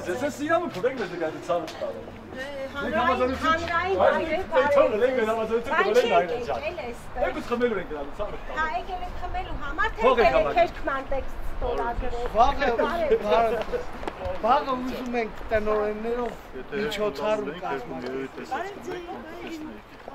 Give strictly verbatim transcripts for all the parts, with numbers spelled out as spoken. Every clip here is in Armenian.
Ձեզ սիրամը փորեք մեզ այդ ցանը տալու։ Հանրային հանրային այրեր Թողը լենք համազանություն կողել նայել ջան։ այստեղ։ Եկուց խմելու ենք դրանից ցանը տալու։ Հա, եկել եք խմելու համար թե եկել եք քերքման տեքստ ստորագրել։ Վաղը վաղը ուզում ենք տնօրեններով միջոցառում կազմակերպել։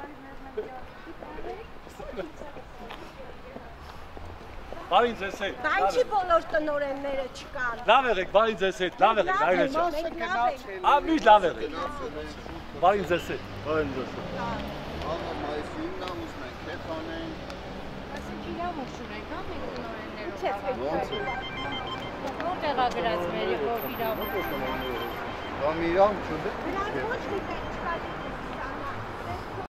Բարին ձեզ հետ։ Բանջի բոլոր տնօրենները չկան։ Լավ եղեք, բարին ձեզ հետ, լավ եղեք, այլ ջան։ Ամի լավ եղեք։ Բարին ձեզ հետ։ Բարին ձեզ հետ։ Ահա մայիսին ուզում ենք հետ անենք։ Այսինքն իրավ ուշուրեք, հա, մենք տնօրեններով։ Ոնց է։ Որտեղ է գրած մեր իրավ։ Բամ իրավ չունի։ Դրանց ոչ մի տեղ չկա։